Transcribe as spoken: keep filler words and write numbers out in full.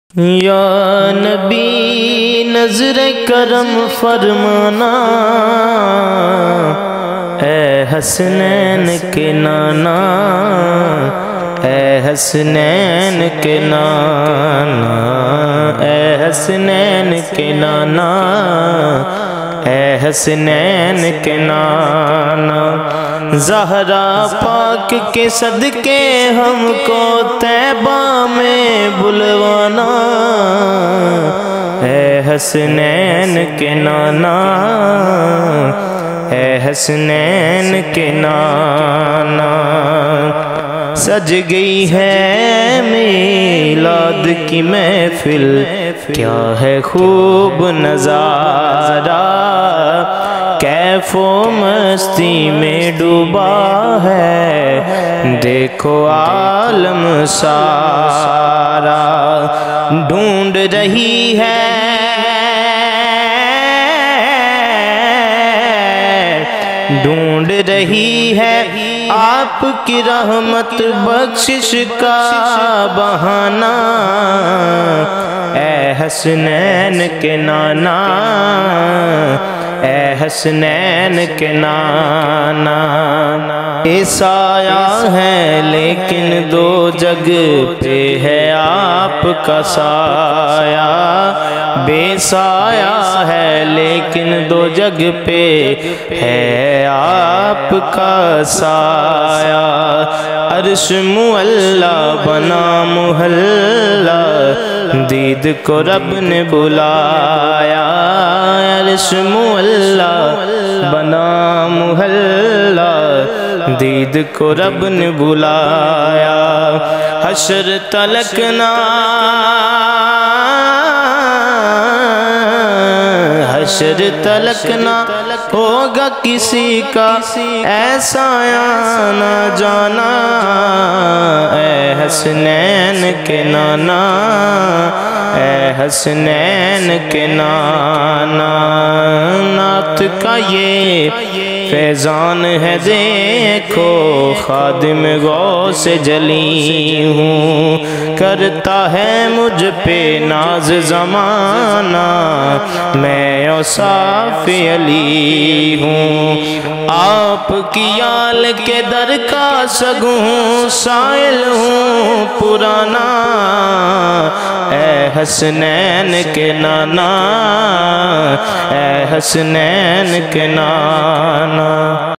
یا نبی نظر کرم فرمانا، اے حسنین کے نانا، اے حسنین کے نانا، اے حسنین کے نانا، اے حسنین کے نانا۔ زہرا پاک کے صدقے ہم کو طیبہ میں بلوانا، اے حسنین کے نانا، اے حسنین کے نانا۔ سج گئی ہے میلاد کی محفل، کیا ہے خوب نظارہ، کیف و مستی میں ڈوبا ہے دیکھو عالم سارا۔ ڈھونڈ رہی ہے ڈھونڈ رہی ہے آپ کی رحمت بخشش کا بہانہ، اے حسنین کے نانا، اے حسنین کے نانا۔ اے سایہ ہے لیکن دو جگ پہ ہے آپ کا سایہ، بے سایہ ہے لیکن دو جگ پہ ہے آپ کا سایہ۔ عرش معلا بنا محلہ، دید کو رب نے بلایا، عرش معلا بنا محلہ، دید کو رب نے بلایا۔ حشر تلکنا حشر تلکنا ہوگا کسی کا ایسا آنا جانا، اے حسنین کے نانا، اے حسنین کے نانا۔ نعت کا یہ فیضان ہے دیکھو، خادم غوث جلی ہوں، کرتا ہے مجھ پہ ناز زمانہ، میں اوصاف علی ہوں۔ آپ کی آل کے در کا سگوں سائل ہوں پرانا، اے حسنین کے نانا، اے حسنین کے نانا۔